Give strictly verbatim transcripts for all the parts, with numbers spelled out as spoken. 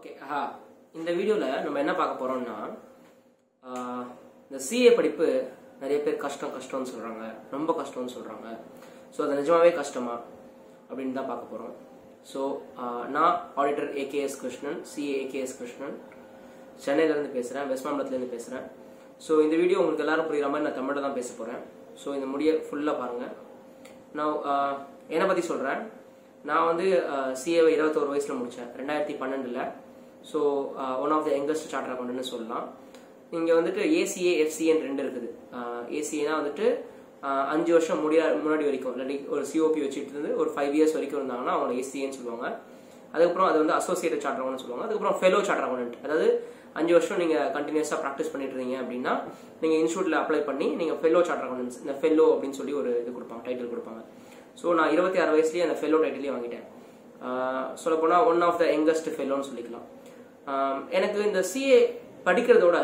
Okay ஆ இந்த வீடியோவில் நம்ம என்ன பார்க்க போகிறோம்னா இந்த சிஏ படிப்பு நிறைய பேர் கஷ்டம் கஷ்டம்னு சொல்கிறாங்க, ரொம்ப கஷ்டம்னு சொல்கிறாங்க. ஸோ அது நிஜமாவே கஷ்டமா அப்படின்னு தான் பார்க்க போகிறோம். ஸோ நான் auditor AKS Krishnan, CA AKS Krishnan, சென்னையிலேருந்து பேசுகிறேன், வெஸ்ட் மாம்பலத்துலேருந்து பேசுகிறேன். ஸோ இந்த வீடியோ உங்களுக்கு எல்லாரும் புரியுற மாதிரி நான் தமிழில் தான் பேச போகிறேன். ஸோ இந்த முடிய ஃபுல்லாக பாருங்கள். நான் என்னை பற்றி சொல்கிறேன். நான் வந்து சிஏவை இருபத்தோரு வயசில் முடித்தேன், ரெண்டாயிரத்தி பன்னெண்டில். So one of the youngest chartered அக்கௌண்ட்னு சொல்லலாம். இங்கே வந்துட்டு ஏசிஏ எஃப்சிஏன்னு ரெண்டு இருக்குது. ஏசிஏனா வந்துட்டு அஞ்சு வருஷம் முடியா முன்னாடி வரைக்கும் இல்லாட்டி ஒரு சிஓபி வச்சுட்டு இருந்து ஒரு ஃபைவ் இயர்ஸ் வரைக்கும் இருந்தாங்கன்னா அவங்க ஏசிஏன்னு சொல்லுவாங்க. அதுக்கப்புறம் அது வந்து அசோசியேட்டட் சார்ட்டர் அக்கௌண்ட் சொல்லுவாங்க. அதுக்கப்புறம் ஃபெலோ சார்ட்டர் அக்கௌண்ட், அதாவது அஞ்சு வருஷம் நீங்கள் கண்டினியூஸாக ப்ராக்டிஸ் பண்ணிட்டு இருந்தீங்க அப்படின்னா நீங்கள் இன்ஸ்டியூட்டில் அப்ளை பண்ணி நீங்கள் ஃபெலோ சார்ட்டர் அக்கௌண்டன்ஸ், இந்த ஃபெல்லோ அப்படின்னு சொல்லி ஒரு இது கொடுப்பாங்க, டைட்டில் கொடுப்பாங்க. ஸோ நான் இருபத்தி ஆறு வயசுலேயே அந்த ஃபெல்லோ டைட்டிலே வாங்கிட்டேன். சொல்லப்போனால் ஒன் ஆஃப் த யங்கஸ்ட் ஃபெல்லோன்னு சொல்லிக்கலாம். எனக்கு இந்த சிஏ படிக்கிறதோட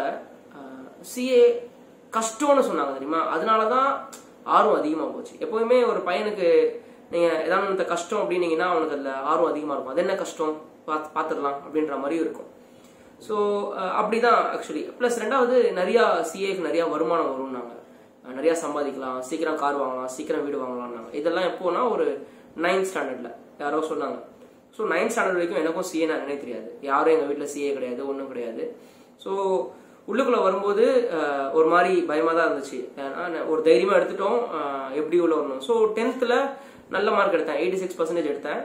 சிஏ கஷ்டம்னு சொன்னாங்க தெரியுமா, அதனால தான் ஆர்வம் அதிகமாக போச்சு. எப்போவுமே ஒரு பையனுக்கு நீங்கள் ஏதாவது இந்த கஷ்டம் அப்படின்னீங்கன்னா அவனுக்கு அதில் ஆர்வம் அதிகமாக இருக்கும். அது என்ன கஷ்டம் பார்த்து பார்த்துடலாம் அப்படின்ற மாதிரியும் இருக்கும். ஸோ அப்படிதான் ஆக்சுவலி. ப்ளஸ் ரெண்டாவது நிறையா சிஏக்கு நிறையா வருமானம் வரும்னாங்க, நிறையா சம்பாதிக்கலாம், சீக்கிரம் கார் வாங்கலாம், சீக்கிரம் வீடு வாங்கலாம்னாங்க. இதெல்லாம் எப்போனா ஒரு நைன்த் ஸ்டாண்டர்டில் யாரோ சொன்னாங்க. ஸோ நைன்த் ஸ்டாண்டர்ட் வரைக்கும் எனக்கும் சிஏ நான் நினைவு தெரியாது, யாரும் எங்கள் வீட்டில் சிஏ கிடையாது, ஒன்றும் கிடையாது. ஸோ உள்ளுக்குள்ளே வரும்போது ஒரு மாதிரி பயமாக தான் இருந்துச்சு. ஏன்னா ஒரு தைரியமாக எடுத்துட்டோம், எப்படி உள்ள வரணும். ஸோ டென்த்தில் நல்ல மார்க் எடுத்தேன், எயிட்டி சிக்ஸ் பர்சன்டேஜ் எடுத்தேன்.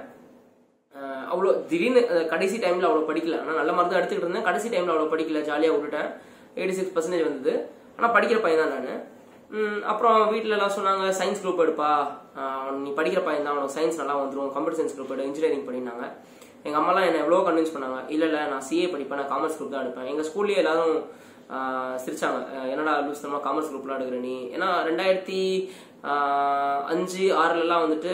அவ்வளோ திடீர்னு கடைசி டைமில் அவ்வளோ படிக்கல, ஆனால் நல்ல மார்க் தான் எடுத்துக்கிட்டு இருந்தேன். கடைசி டைமில் அவ்வளோ படிக்கல, ஜாலியாக விட்டுட்டேன். எயிட்டி சிக்ஸ் பர்சன்டேஜ் வந்தது. ஆனால் படிக்கிற பையன் தான் நான். அப்புறம் வீட்டில் எல்லாம் சொன்னாங்க, சயின்ஸ் குரூப் எடுப்பா, நீ படிக்கிற பையன் தான், அவனுக்கு சயின்ஸ் நல்லா வந்துடும், கம்ப்யூட்டர் சயின்ஸ் குரூப் எடு, இன்ஜினியரிங் பண்ணினாங்க. எங்கள் அம்மாலாம் என்னை எவ்வளோ கன்வின்ஸ் பண்ணாங்க. இல்லை இல்லை நான் சிஏ படிப்பேன், நான் காமர்ஸ் குரூப் தான் எடுப்பேன். எங்கள் ஸ்கூல்லேயே எல்லாரும் சிரிச்சாங்க, என்னடா லூஸ் நம்ம காமர்ஸ் குரூப்லாம் எடுக்கிற நீ. ஏன்னா ரெண்டாயிரத்தி அஞ்சு ஆறுலலாம் வந்துட்டு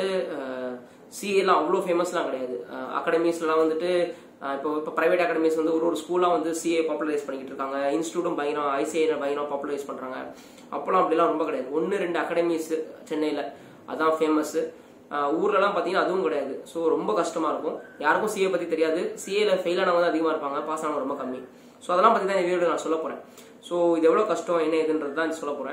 சிஏலாம் அவ்வளோ ஃபேமஸ்லாம் கிடையாது. அகாடமிஸ்லாம் வந்துட்டு இப்போ இப்போ ப்ரைவேட் அகாடமிஸ் வந்து ஒரு ஒரு ஸ்கூலாக வந்து சிஏ பாப்புலரைஸ் பண்ணிக்கிட்டு இருக்காங்க. இன்ஸ்டியூட்டும் பயங்கரம், ஐசிஐ பயங்கரம் பாப்புலரைஸ் பண்ணுறாங்க. அப்போலாம் அப்படிலாம் ரொம்ப கிடையாது. ஒன்று ரெண்டு அகாடமிஸ் சென்னையில் அதான் ஃபேமஸ்ஸு. ஊர்லலாம் பார்த்தீங்கன்னா அதுவும் கிடையாது. ஸோ ரொம்ப கஷ்டமாக இருக்கும். யாருக்கும் சிஏ பற்றி தெரியாது. சிஏல ஃபெயில் ஆனவங்க தான் அதிகமாக இருப்பாங்க, பாஸ் ஆனவங்க ரொம்ப கம்மி. ஸோ அதெல்லாம் பற்றி தான் இந்த வீடியோ நான் சொல்ல போகிறேன். ஸோ இது எவ்வளோ கஷ்டம் என்ன இதுன்றது தான் சொல்ல போகிறேன்.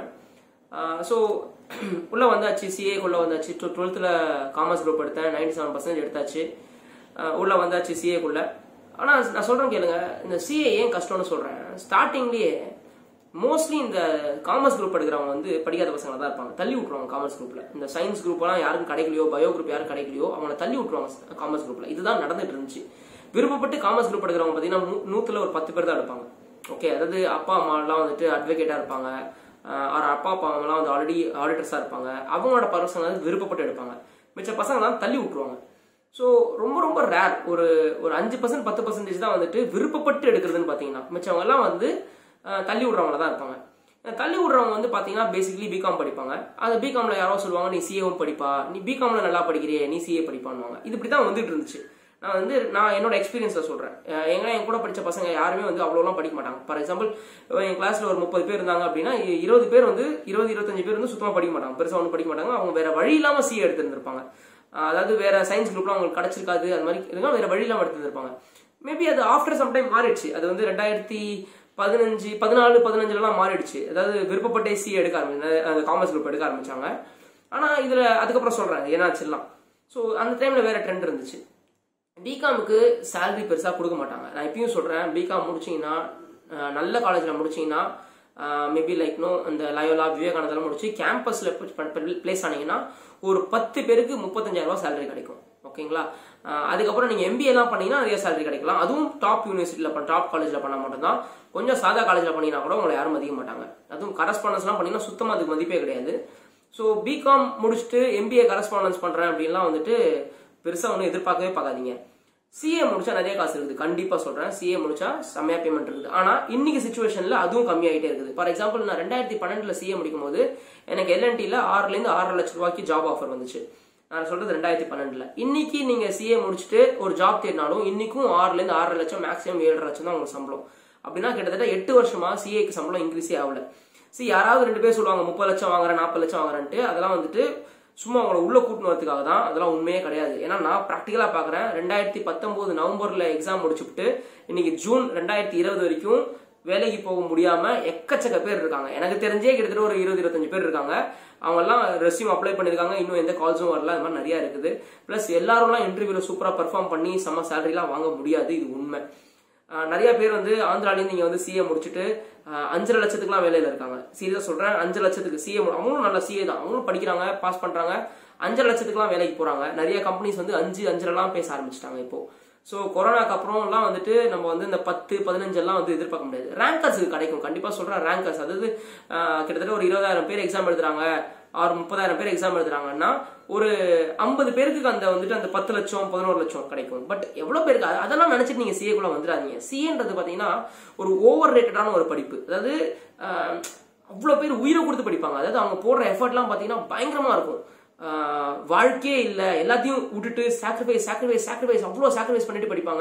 ஸோ உள்ளே வந்தாச்சு, சிஏக்குள்ளே வந்தாச்சு. டு டுவெல்த்தில் காமர்ஸ் குரூப் எடுத்தேன், நைன்டி செவன் பர்சன்டேஜ் எடுத்தாச்சு. உள்ளே வந்தாச்சு சிஏக்குள்ளே. ஆனால் நான் சொல்கிறேன் கேளுங்க, இந்த சிஏ ஏன் கஷ்டம்னு சொல்கிறேன். ஸ்டார்டிங்லேயே மோஸ்ட்லி இந்த காமர்ஸ் குரூப் எடுக்கிறவங்க வந்து படிக்காத பசங்க தான் இருப்பாங்க, தள்ளி விட்ருவாங்க காமர்ஸ் குரூப்பில். இந்த சயின்ஸ் குரூப்லாம் யாருக்கும் கிடைக்கலையோ, பயோ குரூப் யாரும் கிடைக்கலையோ அவங்கள தள்ளி விட்ருவாங்க காமர்ஸ் குரூப்பில். இதுதான் நடந்துட்டு இருந்துச்சு. விருப்பப்பட்டு காமர்ஸ் குரூப் எடுக்கிறவங்க பார்த்தீங்கன்னா நூற்றுல ஒரு பத்து பேர் தான் எடுப்பாங்க. ஓகே, அதாவது அப்பா அம்மாலாம் வந்துட்டு அட்வொகேட்டாக இருப்பாங்க, அவர் அப்பா அப்பா அம்மாலாம் வந்து ஆல்ரெடி ஆடிட்டர்ஸாக இருப்பாங்க. அவங்களோட பசங்க வந்து விருப்பப்பட்டு எடுப்பாங்க, மிச்ச பசங்க தான் தள்ளி விட்டுருவாங்க. ஸோ ரொம்ப ரொம்ப ரேர், ஒரு ஒரு அஞ்சு பர்சன்ட் பத்து பர்சன்டேஜ் தான் வந்துட்டு விருப்பப்பட்டு எடுக்கிறதுன்னு பார்த்தீங்கன்னா. மிச்சவங்க எல்லாம் வந்து தள்ளி விடுறவங்கள தான் இருப்பாங்க. தள்ளி விடுறவங்க வந்து பார்த்தீங்கன்னா பேசிக்கலி பிகாம் படிப்பாங்க. அது பிகாம்ல யாரோ சொல்லுவாங்க, நீ சிஏவும் படிப்பா, நீ பிகாம்ல நல்லா படிக்கிறியே, நீ சிஏ படிப்பான்னுவாங்க. இது இப்படி தான் வந்துட்டு இருந்துச்சு. நான் வந்து நான் என்னோட எக்ஸ்பீரியன்ஸ்ல சொல்றேன். எங்க என் கூட படிச்ச பசங்க யாருமே வந்து அவ்வளோலாம் படிக்க மாட்டாங்க. ஃபார் எக்ஸாம்பிள் என் கிளாஸ்ல ஒரு முப்பது பேர் இருந்தாங்க அப்படின்னா இருபது பேர் வந்து இருபது இருபத்தஞ்சு பேர் வந்து சுத்தமாக படிக்க மாட்டாங்க, பெருசாக ஒன்றும் படிக்க மாட்டாங்க. அவங்க வேற வழி இல்லாம சிஏ எடுத்துருந்துருப்பாங்க. அதாவது வேற சயின்ஸ் குரூப்லாம் அவங்களுக்கு கிடைச்சிருக்காது, அது மாதிரி இருந்தா வேற வழி இல்லாம எடுத்துருப்பாங்க. மேபி அது ஆஃப்டர் சம் டைம் மாறிடுச்சு. அது வந்து ரெண்டாயிரத்தி பதினஞ்சு பதினாலு பதினஞ்சுலாம் மாறிடுச்சு. அதாவது விருப்பப்பட்டே சிஏ எடுக்க ஆரம்பிச்சு, அந்த காமர்ஸ் குரூப் எடுக்க ஆரம்பிச்சாங்க. ஆனா இதுல அதுக்கப்புறம் சொல்றேன் ஏன்னாச்சுலாம். ஸோ அந்த டைம்ல வேற ட்ரெண்ட் இருந்துச்சு. பிகாமுக்கு சேலரி பெருசாக கொடுக்க மாட்டாங்க. நான் இப்பயும் சொல்கிறேன், பிகாம் முடிச்சிங்கன்னா நல்ல காலேஜில் முடிச்சிங்கன்னா மேபி லைக் நோ இந்த லயோலா விவேகானந்தெல்லாம் முடிச்சு கேம்பஸில் பிளேஸ் ஆனீங்கன்னா ஒரு பத்து பேருக்கு முப்பத்தஞ்சாயிரம் ரூபா சேலரி கிடைக்கும். ஓகேங்களா? அதுக்கப்புறம் நீங்கள் எம்பிஏலாம் பண்ணீங்கன்னா நிறைய சேலரி கிடைக்கலாம். அதுவும் டாப் யூனிவர்சிட்டியில் பண்ண டாப் காலேஜில் பண்ணால் மட்டும்தான். கொஞ்சம் சாதா காலேஜில் பண்ணினா கூட உங்களை யாரும் மதிக்க மாட்டாங்க. அதுவும் கரஸ்பாண்டன்ஸ்லாம் பண்ணிங்கன்னா சுத்தமாக அதுக்கு மதிப்பே கிடையாது. ஸோ பிகாம் முடிச்சுட்டு எம்பிஏ கரஸ்பாண்டன்ஸ் பண்ணுறேன் அப்படின்லாம் வந்துட்டு பெருசாக ஒன்றும் எதிர்பார்க்கவே பார்க்காதீங்க. சிஏ முடிச்சா நிறைய காசு இருக்குது, கண்டிப்பாக சொல்கிறேன். சிஏ முடிச்சா செம்மையா பேமெண்ட் இருக்குது. ஆனால் இன்னைக்கு சுச்சுவேஷனில் அதுவும் கம்மியாகிட்டே இருக்குது. ஃபார் எக்ஸாம்பிள் நான் ரெண்டாயிரத்தி பன்னெண்டில் சிஏ முடிக்கும் போது எனக்கு எல்என்டியில் ஆறுலேருந்து ஆறரை லட்சம் ரூபாய்க்கு ஜாப் ஆஃபர் வந்துச்சு. நான் சொல்றது ரெண்டாயிரத்தி பன்னெண்டுல. இன்னைக்கு நீங்கள் சிஏ முடிச்சுட்டு ஒரு ஜாப் தேடினாலும் இன்னைக்கும் ஆறுலேருந்து ஆறரை லட்சம் மேக்ஸிமம் ஏழரை லட்சம் தான் உங்களுக்கு சம்பளம். அப்படின்னா கிட்டத்தட்ட எட்டு வருஷமா சிஏக்கு சம்பளம் இன்க்ரீஸே ஆகல. சி யாராவது ரெண்டு பேர் சொல்லுவாங்க முப்பது லட்சம் வாங்குறேன் நாற்பது லட்சம் வாங்குறேன்ட்டு, அதெல்லாம் வந்துட்டு சும்மா அவங்கள உள்ள கூட்டின்னு வரதுக்காக தான். அதெல்லாம் உண்மையே கிடையாது. ஏன்னா நான் ப்ராக்டிக்கலா பாக்குறேன். ரெண்டாயிரத்தி பத்தொன்பது நவம்பர்ல எக்ஸாம் முடிச்சுட்டு இன்னைக்கு ஜூன் ரெண்டாயிரத்தி இருபது வரைக்கும் வேலைக்கு போக முடியாம எக்கச்சக்க பேர் இருக்காங்க. எனக்கு தெரிஞ்சே கிட்டத்தட்ட ஒரு இருபது இருபத்தஞ்சு பேர் இருக்காங்க. அவங்க எல்லாம் ரெஸ்யூம் அப்ளை பண்ணிருக்காங்க. இன்னும் எந்த கால்ஸும் வரல. அது மாதிரி நிறைய இருக்குது. பிளஸ் எல்லாரும் இன்டர்வியூல சூப்பரா பெர்ஃபார்ம் பண்ணி செம்ம சேலரி எல்லாம் வாங்க முடியாது. இது உண்மை. நிறைய பேர் வந்து ஆந்திராலேருந்து நீங்க வந்து சிஏ முடிச்சுட்டு அஞ்சரை லட்சத்துக்குலாம் வேலையில இருக்காங்க. சீரியஸா சொல்றேன், அஞ்சு லட்சத்துக்கு சிஏ அவங்களும் நல்ல சிஏ தான், அவங்களும் படிக்கிறாங்க, பாஸ் பண்றாங்க, அஞ்சரை லட்சத்துக்குலாம் வேலைக்கு போறாங்க. நிறைய கம்பெனிஸ் வந்து அஞ்சு அஞ்சரை எல்லாம் பேச ஆரம்பிச்சிட்டாங்க இப்போ. ஸோ கொரோனாக்கு அப்புறம் எல்லாம் வந்துட்டு நம்ம வந்து இந்த பத்து பதினஞ்சு எல்லாம் வந்து எதிர்பார்க்க முடியாது. ரேங்கர்ஸ் கிடைக்கும், கண்டிப்பா சொல்றேன். ரேங்கர்ஸ் அதாவது கிட்டத்தட்ட ஒரு இருபதாயிரம் பேர் எக்ஸாம் எழுதுறாங்க, ஆறு முப்பதாயிரம் பேர் எக்ஸாம் எழுதுறாங்கன்னா ஒரு ஐம்பது பேருக்கு அந்த வந்துட்டு அந்த பத்து லட்சம் பதினோரு லட்சம் கிடைக்கும். பட் எவ்வளவு பேருக்கு அதெல்லாம் நினைச்சிட்டு நீங்க சிஏக்குள்ள வந்துடாதீங்க. சிஏன்றது பாத்தீங்கன்னா ஒரு ஓவர் ரேட்டடான ஒரு படிப்பு. அதாவது அவ்வளவு பேர் உயிரை கொடுத்து படிப்பாங்க. அதாவது அவங்க போடுற எஃபர்ட் எல்லாம் பாத்தீங்கன்னா பயங்கரமா இருக்கும். வாழ்க்கையே இல்ல, எல்லாத்தையும் விட்டுட்டு சாக்ரிஃபைஸ் சாக்ரிஃபைஸ் சாக்ரிஃபைஸ் அவ்வளவு சாக்ரிஃபைஸ் பண்ணிட்டு படிப்பாங்க.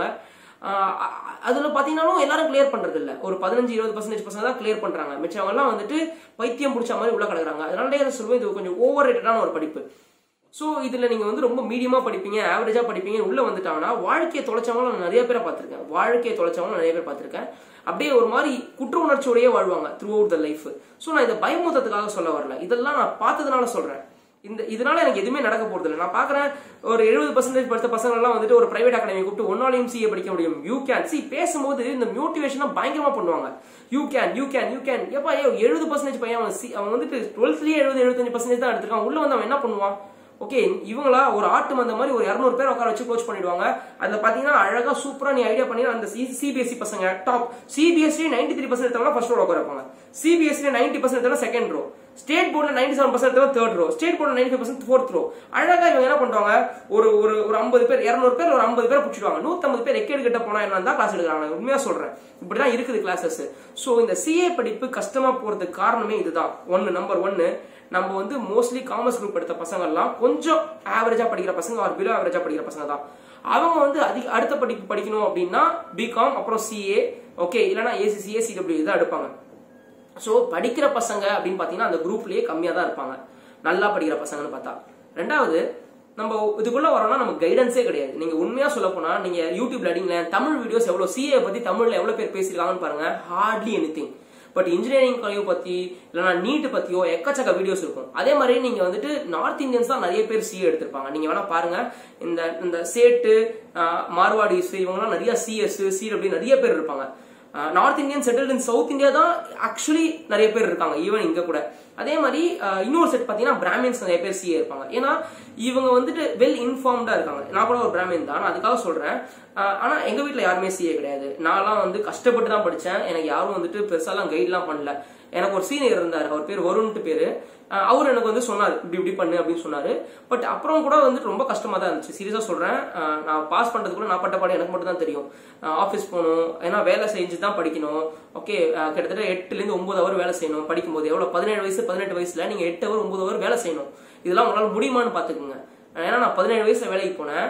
அதுல பாத்தீங்கன்னா எல்லாரும் கிளியர் பண்றது இல்ல. ஒரு பதினஞ்சு இருபது பர்சன்டேஜ் பசங்க தான் கிளியர் பண்றாங்க. மிச்சவங்க எல்லாம் வந்துட்டு பைத்தியம் பிடிச்ச மாதிரி உள்ள கிடக்குறாங்க. அதனால சொல்லுவேன், இது கொஞ்சம் ஓவர் ரேட்டடான ஒரு படிப்பு. சோ இதுல நீங்க வந்து ரொம்ப மீடியமா படிப்பீங்க, ஆவரேஜா படிப்பீங்க உள்ள வந்துட்டாங்கன்னா வாழ்க்கையை தொலைச்சவங்களும் நான் நிறைய பேரை பார்த்திருக்கேன். வாழ்க்கையை தொலைச்சவங்களும் நிறைய பேர் பார்த்திருக்கேன். அப்படியே ஒரு மாதிரி குற்ற உணர்ச்சியோடயே வாழ்வாங்க throughout the life. So நான் இதை பயமுறுத்ததுக்காக சொல்ல வரல, இதெல்லாம் நான் பார்த்ததுனால சொல்றேன். இந்த இதனால எனக்கு எதுவுமே நடக்க போறது இல்லை. நான் பாக்குறேன் ஒரு எழுபது பர்சன்டேஜ் படித்த பசங்க எல்லாம் வந்துட்டு ஒரு பிரைவேட் அகாடமி கூப்பிட்டு ஒன்னாலையும் சிஏ படிக்க முடியும், யூ கேன் சி பேசும்போது இந்த மோட்டிவேஷனா பயங்கரமா பண்ணுவாங்க. You can you can you can எப்பா எழுபது பர்சன்டேஜ் பையன் அவன் அவன் வந்துட்டு டுவெல்த்லயே எழுபது எழுபத்தஞ்சு பர்சன்டேஜ் தான் எடுத்திருக்கான். உள்ள வந்து அவன் என்ன பண்ணுவான்? ஓகே, இவங்களா ஒரு ஆட்டு மந்த மாதிரி ஒரு இருநூறு பேர் உட்கார வச்சு கோச் பண்ணிடுவாங்க. அதுல பாத்தீங்கன்னா அழகா சூப்பரா நீ ஐடியா பண்ணி அந்த சிபிஎஸ்சி பசங்க top CBSE ninety three percent first row உட்கார வைப்பாங்க, CBSE ninety percent second row, state போர்ட்ல ninety seven percent third row, state போர்ட்ல ninety five percent fourth row. அழகா இவங்க என்ன பண்றாங்க, ஒரு ஒரு ஒரு ஐம்பது பேர் இருநூறு பேர் ஒரு ஐம்பது பேர் பிடிச்சிடுவாங்க. நூத்தி ஐம்பது பேர் எக்கேடு கிட்ட போனா என்ன தான் கிளாஸ் எடுக்கிறாங்க. உண்மையா சொல்றேன், இப்படிதான் இருக்குது கிளாஸஸ். சோ இந்த சிஏ படிப்பு கஷ்டமா போறதுக்கு காரணமே இதுதான். ஒன்னு நம்பர் ஒன்னு, நம்ம வந்து மோஸ்ட்லி காமர்ஸ் குரூப் எடுத்த பசங்க எல்லாம் கொஞ்சம் ஆவரேஜா படிக்கிற பசங்க ஆர் பிலோ ஆவரேஜா படிக்கிற பசங்க தான். அவங்க வந்து அதிக அடுத்த படிப்பு படிக்கணும் அப்படின்னா பிகாம் அப்புறம் சிஏ, ஓகே, இல்லைன்னா ஏசிசிஏ சிடபிள்யூ தான் எடுப்பாங்க. சோ படிக்கிற பசங்க அப்படின்னு பாத்தீங்கன்னா அந்த குரூப்லயே கம்மியா தான் இருப்பாங்க, நல்லா படிக்கிற பசங்கன்னு பார்த்தா. ரெண்டாவது, நம்ம இதுக்குள்ள வரோம்னா நமக்கு கைடன்ஸே கிடையாது. நீங்க உண்மையா சொல்ல போனா நீங்க யூடியூப்ல அடிங்களேன், தமிழ் வீடியோஸ் எவ்வளவு சிஏ பத்தி தமிழ்ல எவ்வளவு பேர் பேசிருக்காங்கன்னு பாருங்க, ஹார்ட்லி எனிதிங். பட் இன்ஜினியரிங் கல்வி பத்தி இல்லைன்னா நீட் பத்தியோ எக்கச்சக்க வீடியோஸ் இருக்கும். அதே மாதிரி நீங்க வந்துட்டு நார்த் இந்தியன்ஸ் தான் நிறைய பேர் சிஏ எடுத்திருப்பாங்க. நீங்க வேணா பாருங்க, இந்த இந்த சேட்டு மார்வாடிஸ் இவங்கலாம் நிறைய சிஎஸ் சிடபிள்யூ நிறைய பேர் இருப்பாங்க. North Indian settled in South India தான் ஆக்சுவலி நிறைய பேர் இருக்காங்க, ஈவன் இங்க கூட. அதே மாதிரி இன்னொரு செட் பாத்தீங்கன்னா பிராமின்ஸ் நிறைய பேர் சிஏ இருப்பாங்க. ஏன்னா இவங்க வந்துட்டு வெல் இன்ஃபார்ம்டா இருக்காங்க. நான் கூட ஒரு பிராமின் தான், அதுக்காக சொல்றேன். ஆனா எங்க வீட்டுல யாருமே சிஏ கிடையாது. நான்லாம் வந்து கஷ்டப்பட்டு தான் படிச்சேன். எனக்கு யாரும் வந்துட்டு பெருசாலாம் கைட்லாம் பண்ணல. எனக்கு ஒரு சீனியர் இருந்தாரு, அவர் பேர் வருண்ட்டு பேரு. அவர் எனக்கு வந்து சொன்னாரு இப்படி இப்படி பண்ணு அப்படின்னு சொன்னாரு. பட் அப்புறம் கூட வந்துட்டு ரொம்ப கஷ்டமா தான் இருந்துச்சு. சீரியஸா சொல்றேன், நான் பாஸ் பண்றது கூட நான் பட்ட பாடம் எனக்கு மட்டும் தான் தெரியும். ஆஃபீஸ் போகணும், ஏன்னா வேலை செஞ்சு தான் படிக்கணும். ஓகே, கிட்டத்தட்ட எட்டுல இருந்து ஒன்பது அவர் வேலை செய்யணும். படிக்கும்போது எவ்வளவு பதினேழு வயசு பதினெட்டு வயசுல நீங்க எட்டு அவர் ஒன்பது அவர் வேலை செய்யணும். இதெல்லாம் உங்களால முடியுமான்னு பாத்துக்கோங்க. ஏன்னா நான் பதினேழு வயசுல வேலைக்கு போனேன்.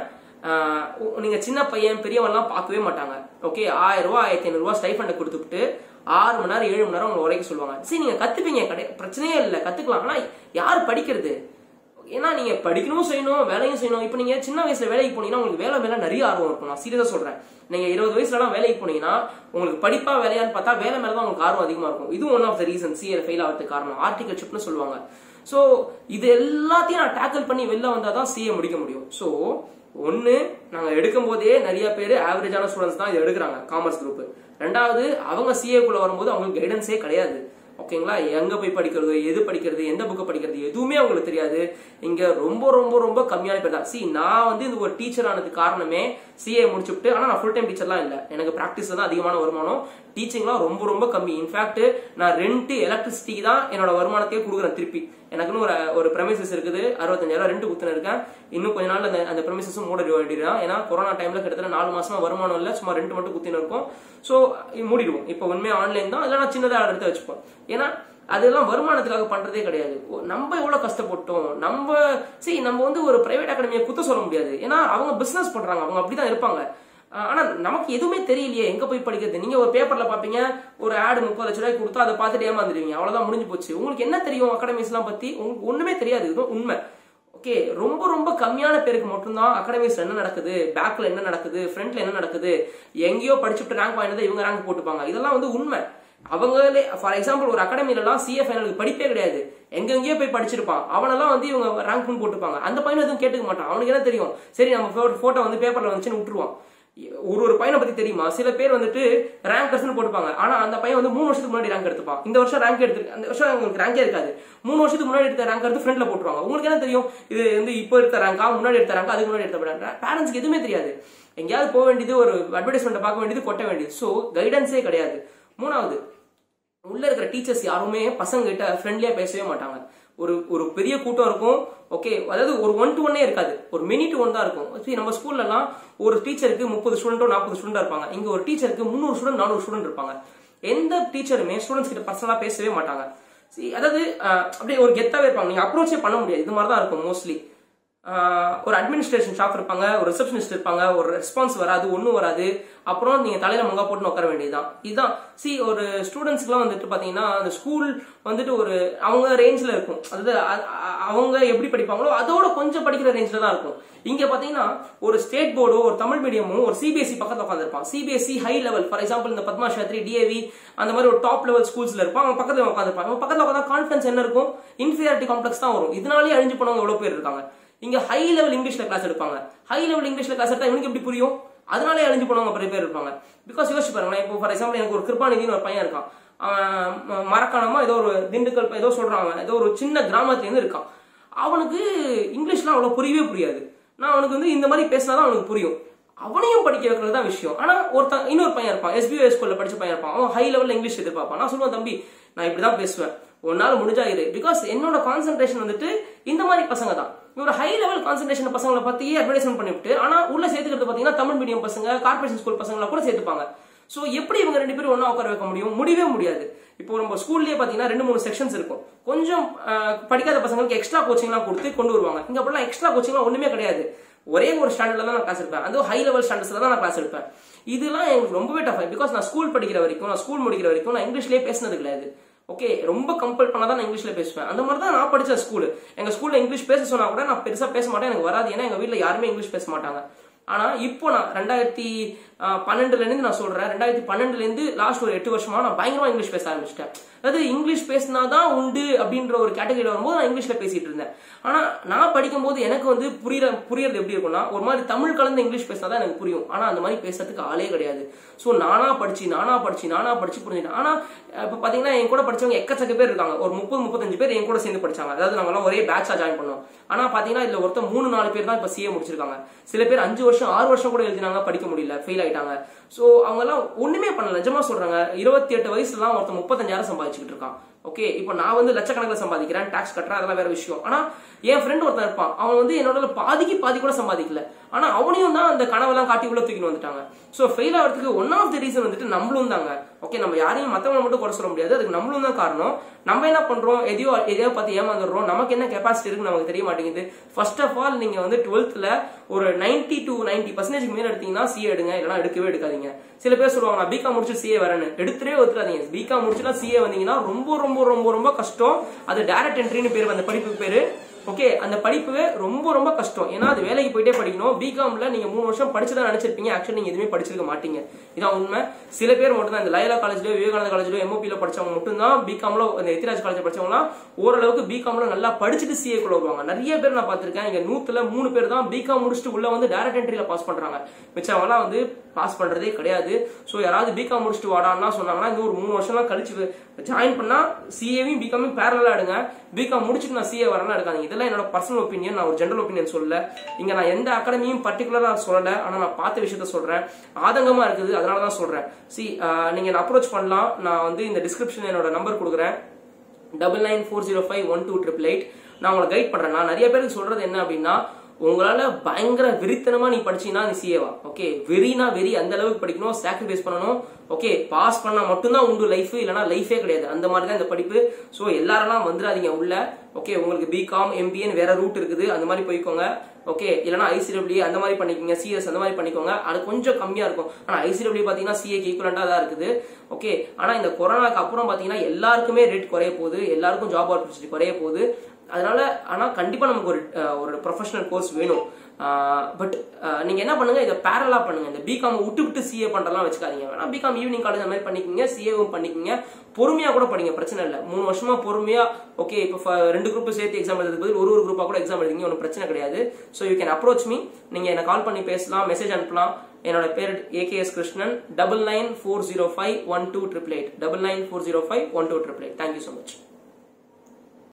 நீங்க சின்ன பையன் பெரியவன் எல்லாம் பார்க்கவே மாட்டாங்க. ஓகே, ஆயிரம் ரூபாய் ஆயிரத்தி ஐநூறு ரூபாய் ஸ்டைஃபண்ட் கொடுத்துட்டு ஆறு மணி நேரம் ஏழு மணி நேரம் உங்களை உரைக்க சொல்லுவாங்க. சரி, நீங்க கத்துப்பீங்க, பிரச்சனையே இல்லை, கத்துக்கலாம். ஆனா யார் படிக்கிறது? ஏன்னா நீங்க படிக்கணும் செய்யணும், வேலையும் செய்யணும். இப்ப நீங்க சின்ன வயசுல வேலைக்கு போனீங்கன்னா உங்களுக்கு வேலை மேல நிறைய ஆர்வம் இருக்கும். நான் சீரியஸா சொல்றேன், நீங்க இருபது வயசுல எல்லாம் வேலைக்கு போனீங்கன்னா உங்களுக்கு படிப்பா வேலையான்னு பார்த்தா வேலை மேலதான் உங்களுக்கு ஆர்வம் அதிகமா இருக்கும். இது one of the reason CA fail ஆகிறதுக்கு காரணம் ஆர்டிகல்ஷிப்னு சொல்லுவாங்க. சோ இது எல்லாத்தையும் நான் டேக்கிள் பண்ணி வெளில வந்தாதான் சிஏ முடிக்க முடியும். சோ ஒன்னு, நாங்க எடுக்கும் போதே நிறைய பேர் ஆவரேஜான ஸ்டூடெண்ட்ஸ் தான் இது எடுக்கிறாங்க காமர்ஸ் குரூப். ரெண்டாவது, அவங்க சிஏக்குள்ள வரும்போது அவங்களுக்கு கைடன்ஸே கிடையாது. ஓகேங்களா, எங்க போய் படிக்கிறது, எது படிக்கிறது, எந்த புக்கை படிக்கிறது எதுவுமே அவங்களுக்கு தெரியாது. இங்க ரொம்ப ரொம்ப ரொம்ப கம்மியான பேர் தான். சி, நான் வந்து இந்த ஒரு டீச்சர் ஆனதுக்கு காரணமே சிஏ முடிச்சுட்டு, ஆனா நான் ஃபுல் டைம் டீச்சர்லாம் இல்லை, எனக்கு பிராக்டிஸ்ல தான் அதிகமான வருமானம், டீச்சிங்லாம் ரொம்ப ரொம்ப கம்மி. இன்ஃபேக்ட் நான் ரெண்ட் எலக்ட்ரிசிட்டிக்கு தான் என்னோட வருமானத்தையே கொடுக்குறேன் திருப்பி. எனக்குன்னு ஒரு ஒரு பிரமிசஸ் இருக்குது, அறுபத்தஞ்சாயிரம் ரெண்டு குத்துன இருக்கேன். இன்னும் கொஞ்ச நாள் அந்த அந்த பிரமிசஸும் மூட வேண்டியதான். ஏன்னா கொரோனா டைம்ல கிட்டத்தட்ட நாலு மாசமா வருமானம் இல்லை, சும்மா ரெண்டு மட்டும் குத்தின்னு இருக்கும். ஸோ மூடிடுவோம். இப்போ உண்மையா ஆன்லைன் தான், இல்லைன்னா சின்னதாக எடுத்து வச்சுப்போம். ஏன்னா அதெல்லாம் வருமானத்துக்காக பண்றதே கிடையாது. நம்ம எவ்வளவு கஷ்டப்பட்டோம். நம்ம சரி, நம்ம வந்து ஒரு பிரைவேட் அகாடமியை குத்த சொல்ல முடியாது, ஏன்னா அவங்க பிசினஸ் பண்றாங்க, அவங்க அப்படிதான் இருப்பாங்க. ஆனா நமக்கு எதுவுமே தெரியலையே, எங்க போய் படிக்கிறது? நீங்க ஒரு பேப்பர்ல பாப்பீங்க, ஒரு ஆடு முப்பது லட்ச ரூபாய் கொடுத்தா அதை பார்த்துட்டு ஏமாந்துருவீங்க, அவ்வளவுதான், முடிஞ்சு போச்சு. உங்களுக்கு என்ன தெரியும் அகாடமிஸ் எல்லாம் பத்தி? உங்களுக்கு ஒண்ணுமே தெரியாது. இதுவும் உண்மை. ஓகே, ரொம்ப ரொம்ப கம்மியான பேருக்கு மட்டும்தான் அகாடமிக்ஸ்ல என்ன நடக்குது, பேக்ல என்ன நடக்குது, ஃப்ரண்ட்ல என்ன நடக்குது, எங்கேயோ படிச்சுட்டு ரேங்க் வாங்கினதை இவங்க ரேங்க் போட்டுப்பாங்க. இதெல்லாம் வந்து உண்மை. அவங்களே ஃபார் எக்ஸாம்பிள் ஒரு அகாடமிலாம் சிஏ ஃபைனலுக்கு படிப்பே கிடையாது, எங்கெங்கேயோ போய் படிச்சிருப்பான், அவனெல்லாம் வந்து இவங்க ரேங்க் போட்டுப்பாங்க. அந்த பையன் எதுவும் கேட்டுக்க மாட்டான். அவனுக்கு என்ன தெரியும், சரி நம்ம போட்டோ வந்து பேப்பர்ல வந்துச்சுன்னு விட்டுருவான். ஒரு ஒரு பையனை பத்தி தெரியுமா, சில பேர் வந்துட்டு ரேங்கர்ஸ்னு போட்டுப்பாங்க, ஆனா அந்த பையன் வந்து மூணு வருஷத்துக்கு முன்னாடி ரேங்க் எடுத்துப்பான். இந்த வருஷம் ரேங்க் எடுத்து அந்த வருஷம் உங்களுக்கு ரேங்கே இருக்காது, மூணு வருஷத்துக்கு முன்னாடி எடுத்த ரேங்க் எடுத்து ஃப்ரெண்ட்ல போட்டுருவாங்க. உங்களுக்கு என்ன தெரியும் இது வந்து இப்போ எடுத்த ரேங்கா, முன்னாடி எடுத்த ரேங்கா, அதுக்கு முன்னாடி எடுத்த ரேங்கா? பேரண்ட்ஸ்க்கு எதுவுமே தெரியாது. எங்கேயாவது போக வேண்டியது, ஒரு அட்வர்டைஸ்மெண்ட் பார்க்க வேண்டியது, கொட்ட வேண்டியது. ஸோ கைடன்ஸே கிடையாது. மூணாவது, உள்ள இருக்கிற டீச்சர்ஸ் யாருமே பசங்க கிட்ட ஃப்ரெண்ட்லியா பேசவே மாட்டாங்க. ஒரு ஒரு பெரிய கூட்டம் இருக்கும், ஓகே, அதாவது ஒரு ஒன் டு ஒன்னே இருக்காது, ஒரு மினி டு ஒன் தான் இருக்கும். நம்ம ஸ்கூல்ல எல்லாம் ஒரு டீச்சருக்கு முப்பது ஸ்டூடெண்டோ நாற்பது ஸ்டூடெண்டா இருப்பாங்க. இங்க ஒரு டீச்சருக்கு முன்னூறு ஸ்டூடெண்ட் நானூறு ஸ்டூடெண்ட் இருப்பாங்க. எந்த டீச்சருமே ஸ்டூடெண்ட்ஸ் கிட்ட பர்சனலா பேசவே மாட்டாங்க. அதாவது அப்படியே ஒரு கெத்தாவே இருப்பாங்க, நீங்க அப்ரோச்சே பண்ண முடியாது. இது மாதிரி தான் இருக்கும் மோஸ்ட்லி. ஒரு அட்மினிஸ்ட்ரேஷன் ஸ்டாஃப் இருப்பாங்க, ஒரு ரிசப்ஷனிஸ்ட் இருப்பாங்க, ஒரு ரெஸ்பான்ஸ் வராது, ஒன்னும் வராது. அப்புறம் நீங்க தலையில மங்கா போட்டு உட்கார வேண்டியதுதான். இதுதான் சி ஒரு ஸ்டூடெண்ட்ஸ்க்குலாம் வந்துட்டு பாத்தீங்கன்னா அந்த ஸ்கூல் வந்துட்டு ஒரு அவங்க ரேஞ்ச்ல இருக்கும். அதாவது அவங்க எப்படி படிப்பாங்களோ அதோட கொஞ்சம் படிக்கிற ரேஞ்ச்ல தான் இருக்கும். இங்க பாத்தீங்கன்னா ஒரு ஸ்டேட் போர்டோ ஒரு தமிழ் மீடியமோ ஒரு சிபிஎஸ்சி பக்கத்துல உட்காந்துருப்பான். CBSE high level, for example இந்த பத்மாஷாத்ரி, டிஏவி அந்த மாதிரி ஒரு டாப் லெவல் ஸ்கூல்ஸ்ல இருப்பான். அவன் பக்கத்துல உட்காந்துருப்பான். அவன் பக்கத்துல உட்காந்தா கான்ஃபிடன்ஸ் என்ன இருக்கும், இன்ஃபீரியாரிட்டி காம்ப்ளெக்ஸ் தான் வரும். இதனாலேயே அழிஞ்சு போனவங்க எவ்வளவு பேர் இருக்காங்க. இங்க ஹை லெவல் இங்கிலீஷ்ல கிளாஸ் எடுப்பாங்க. ஹை லெவல் இங்கிலீஷ்ல கிளாஸ் எடுத்தா இவனுக்கு எப்படி புரியும், அதனாலே அழிஞ்சு போனவங்க நிறைய பேர் இருப்பாங்க. பிகாஸ் யோசிச்சு பாருங்க, இப்போ ஃபார் எக்ஸாம்பிள் எனக்கு ஒரு கிருபாநிதினு ஒரு பையன் இருக்கான். மரக்காணமா ஏதோ ஒரு திண்டுக்கல் ஏதோ சொல்றாங்க, ஏதோ ஒரு சின்ன கிராமத்துல இருந்து இருக்கான். அவனுக்கு இங்கிலீஷ்லாம் அவ்வளவு புரியவே புரியாது. நான் அவனுக்கு வந்து இந்த மாதிரி பேசினாதான் அவனுக்கு புரியும். அவனையும் படிக்க வைக்கிறது தான் விஷயம். ஆனா ஒருத்தன் இன்னொரு பையன் இருப்பான், எஸ்பிஓ ஸ்கூல்ல படிச்ச பையன் இருப்பான். அவன் ஹை லெவல்ல இங்கிலீஷ் எதிர்பார்ப்பான். நான் சொல்லுவேன், தம்பி நான் இப்படிதான் பேசுவேன், ஒரு நாள் முடிஞ்சா இரு. பிகாஸ் என்னோட கான்சென்ட்ரேஷன் வந்துட்டு இந்த மாதிரி பசங்க தான். ஒரு ஹை லெவல் கான்சென்ட்ரேஷன் பசங்களை பத்தி அட்வர்டைஸ்மெண்ட் பண்ணிவிட்டு, ஆனா உள்ள சேர்த்துக்கிறது பாத்தீங்கன்னா தமிழ் மீடியம் பசங்க, கார்பரேஷன் ஸ்கூல் பசங்களை கூட சேர்த்துப்பாங்க. சோ எப்படி இவங்க ரெண்டு பேரும் ஒன்னா உட்கார வைக்க முடியும்? முடியவே முடியாது. இப்போ நம்ம ஸ்கூல்லயே பாத்தீங்கன்னா ரெண்டு மூணு செக்ஷன்ஸ் இருக்கும். கொஞ்சம் படிக்காத பசங்களுக்கு எக்ஸ்ட்ரா கோச்சிங் எல்லாம் கொடுத்து கொண்டு வருவாங்க. இங்க அப்படிலாம் எக்ஸ்ட்ரா கோச்சிங் ஒண்ணுமே கிடையாது. ஒரே ஒரு ஸ்டாண்டர்ட்ல தான் நான் கிளாஸ் எடுப்பேன். அதுவும் ஹை லெவல் ஸ்டாண்டர்ட்ஸ்ல தான் நான் கிளாஸ் எடுப்பேன். இதெல்லாம் எனக்கு ரொம்பவே டஃப். பிகாஸ் நான் ஸ்கூல் படிக்கிற வரைக்கும், நான் ஸ்கூல் முடிக்கிற வரைக்கும் நான் இங்கிலீஷ்லயே பேசினது கிடையாது. ஓகே, ரொம்ப கம்பல் பண்ணாதான் நான் இங்கிலீஷ்ல பேசுவேன். அந்த மாதிரி தான் நான் படிச்ச ஸ்கூல். எங்க ஸ்கூல்ல இங்கிலீஷ் பேச சொன்னா கூட நான் பெருசா பேச மாட்டேன், எனக்கு வராது. ஏன்னா எங்க வீட்டுல யாருமே இங்கிலீஷ் பேச மாட்டாங்க. ஆனா இப்போ நான் ரெண்டாயிரத்தி பன்னெண்டுல இருந்து நான் சொல்றேன், ரெண்டாயிரத்தி பன்னெண்டுல இருந்து லாஸ்ட் ஒரு எட்டு வருஷமா நான் பயங்கரமா இங்கிலீஷ் பேச ஆரம்பிச்சிட்டேன். அதாவது இங்கிலீஷ் பேசினாதான் உண்டு அப்படின்ற ஒரு கேட்டகரியில வரும்போது நான் இங்கிலீஷ்ல பேசிட்டு இருந்தேன். ஆனா நான் படிக்கும் போது எனக்கு வந்து புரியற புரியறது எப்படி இருக்கும்னா, ஒரு மாதிரி தமிழ் கலந்து இங்கிலீஷ் பேசினாதான் எனக்கு புரியும். ஆனா அந்த மாதிரி பேசுறதுக்கு ஆளே கிடையாது. சோ நானா படிச்சு நானா படிச்சு நானா படிச்சு புரிஞ்சுட்டேன். ஆனா இப்ப பாத்தீங்கன்னா என் கூட படிச்சவங்க எக்கச்சக்க பேர் இருக்காங்க. ஒரு முப்பது முப்பத்தஞ்சு பேர் என் கூட சேர்ந்து படிச்சாங்க. அதாவது நாங்க எல்லாம் ஒரே பேட்சா ஜாயின் பண்ணோம். ஆனா பாத்தீங்கன்னா இதுல ஒருத்தர் மூணு நாலு பேர் தான் இப்ப சிஏ முடிச்சிருக்காங்க. சில பேர் அஞ்சு வருஷம் ஆறு வருஷம் கூட எழுதினாங்க, படிக்க முடியல, ஃபெயில் ஆயிட்டாங்க. சோ அவங்க எல்லாம் ஒண்ணுமே பண்ணல. நிஜமா சொல்றாங்க, இருபத்தி எட்டு வயசுல எல்லாம் ஒருத்தர் முப்பத்தஞ்சாயிரம் சம்பாதிச்சுட்டு இருக்கான். ஓகே, இப்போ நான் வந்து லட்சக்கணக்கில் சம்பாதிக்கிறேன், டாக்ஸ் கட்டுறேன், அதெல்லாம் வேற விஷயம். ஆனா என் ஃப்ரெண்ட் ஒருத்தன் இருப்பான், அவன் வந்து என்னோட பாதிக்கு பாதி கூட சம்பாதிக்கல. ஆனா அவனையும் தான் அந்த கனவெல்லாம் காட்டி உள்ள தூக்கிட்டு வந்துட்டாங்க. சோ ஃபெயில் ஆகிறதுக்கு ஒன் ஆஃப் தி ரீசன் வந்துட்டு நம்மளும் தாங்க. ஓகே, நம்ம யாரையும் மத்தவங்க மட்டும் குறை சொல்ல முடியாது, அதுக்கு நம்மளும் தான் காரணம். நம்ம என்ன பண்றோம், எதையோ எதையோ பார்த்து ஏமாந்துடுறோம். நமக்கு என்ன கெப்பாசிட்டி இருக்குன்னு நமக்கு தெரிய மாட்டேங்குது. ஃபர்ஸ்ட் ஆஃப் ஆல் நீங்க வந்து டுவெல்த்ல ஒரு நைன்டி டு நைன்டி பர்சன்டேஜ் மேல எடுத்தீங்கன்னா சிஏ எடுங்க, இல்லைன்னா எடுக்கவே எடுக்காதீங்க. சில பேர் சொல்லுவாங்க நான் பிகாம் முடிச்சு சிஏ வரேன்னு, எடுத்துட்டே ஒத்துக்காதீங்க. பிகாம் முடிச்சுலாம் சிஏ வந்தீங்கன்னா ரொம்ப ரொம்ப ரொம்ப ரொம்ப கஷ்டம். அது டைரக்ட் என்ட்ரின்னு பேரு, அந்த படிப்புக்கு பேரு. ஓகே, அந்த படிப்பு ரொம்ப ரொம்ப கஷ்டம். ஏன்னா அது வேலைக்கு போயிட்டே படிக்கணும். பிகாம்ல நீங்க மூணு வருஷம் படிச்சுதான் நினைச்சிருப்பீங்க, ஆக்சுவலி நீங்க எதுவுமே படிச்சிருக்க மாட்டீங்க. இதான் உண்மை. சில பேர் மட்டும் தான் இந்த லயலா காலேஜ்லயோ விவேகானந்தா காலேஜ்லயோ எம்ஓபில படிச்சவங்க மட்டும் தான் பிகாம்ல, இந்த எத்திராஜ் காலேஜ் படிச்சவங்க ஓரளவுக்கு பிகாம்ல நல்லா படிச்சுட்டு சிஏ குள்ள வருவாங்க. நிறைய பேர் நான் பாத்திருக்கேன். இங்க நூத்துல மூணு பேர் தான் பிகாம் முடிச்சுட்டு உள்ள வந்து டைரக்ட் என்ட்ரில பாஸ் பண்றாங்க. மிச்சவங்க எல்லாம் வந்து பாஸ் பண்றதே கிடையாது. சோ யாராவது பிகாம் முடிச்சுட்டு வாடான்னா சொன்னாங்கன்னா இந்த ஒரு மூணு வருஷம் எல்லாம் கழிச்சு ஜாயின் பண்ணா சிஏவையும் பிகாமையும் பேரலா எடுங்க. பிகாம் முடிச்சுட்டு நான் சிஏ வரலாம் எடுக்காதீங்க. இதெல்லாம் என்னோட பர்சனல் ஒப்பீனியன், நான் ஒரு ஜெனரல் ஒப்பீனியன் சொல்லல. இங்க நான் எந்த அகாடமியும் பர்டிகுலரா சொல்லல, ஆனா நான் பார்த்த விஷயத்த சொல்றேன். ஆதங்கமா இருக்குது, அதனாலதான் சொல்றேன். சி நீங்க என்ன அப்ரோச் பண்ணலாம். நான் வந்து இந்த டிஸ்கிரிப்ஷன் என்னோட நம்பர் கொடுக்குறேன், double nine four zero five one two triple eight. நான் உங்களை கைட் பண்றேன். நான் நிறைய பேருக்கு சொல்றது என்ன அப்படின்னா, உங்களால பயங்கர வெறித்தனமா நீ படிச்சீங்கன்னா நீ சிஏவா. ஓகே, வெறினா வெறி, அந்த அளவுக்கு படிக்கணும், சாக்ரிஃபைஸ் பண்ணணும். ஓகே, பாஸ் பண்ணா மட்டும்தான் உண்டு லைஃப், இல்லைன்னா லைஃபே கிடையாது. அந்த மாதிரி தான் இந்த படிப்பு. சோ எல்லாரெல்லாம் வந்துடாதீங்க உள்ள. ஓகே, உங்களுக்கு பிகாம் எம்பிஏன்னு வேற ரூட் இருக்குது, அந்த மாதிரி போய்க்கோங்க. ஓகே, இல்லைன்னா ஐசிடபிள்யூ அந்த மாதிரி பண்ணிக்கோங்க, சிஎஸ் அந்த மாதிரி பண்ணிக்கோங்க. அது கொஞ்சம் கம்மியா இருக்கும். ஆனா ஐசிடபிள்யூ பாத்தீங்கன்னா சிஏக்கு ஈக்குவலண்டா தான் இருக்குது. ஓகே, ஆனா இந்த கொரோனாக்கு அப்புறம் பாத்தீங்கன்னா எல்லாருக்குமே ரேட் குறைய போகுது, எல்லாருக்கும் ஜாப் ஆப்பர்ச்சுனிட்டி குறைய போகுது. அதனால ஆனால் கண்டிப்பாக நமக்கு ஒரு ஒரு ப்ரொஃபஷனல் கோர்ஸ் வேணும். பட் நீங்கள் என்ன பண்ணுங்க, இதை பேரலாக பண்ணுங்க. இந்த பிகாம் விட்டு விட்டு சிஏ பண்ணுறலாம் வச்சுக்காதீங்க. வேணா பிகாம் ஈவினிங் காலேஜ் அந்த மாதிரி பண்ணிக்கிங்க, சிஏவும் பண்ணிக்கிங்க. பொறுமையாக கூட படிங்க, பிரச்சனை இல்லை. மூணு வருஷமா பொறுமையாக ஓகே. இப்போ ரெண்டு குரூப் சேர்த்து எக்ஸாம் எழுதுறது பதில் ஒரு ஒரு குரூப்பாக கூட எக்ஸாம் எழுதிங்க, ஒன்றும் பிரச்சனை கிடையாது. So you can approach me. நீங்கள் என்னை கால் பண்ணி பேசலாம், மெசேஜ் அனுப்பலாம். என்னோட பேர் AKS Krishnan. Double nine four zero five one two triple eight double nine four zero five one two triple eight thank you so much.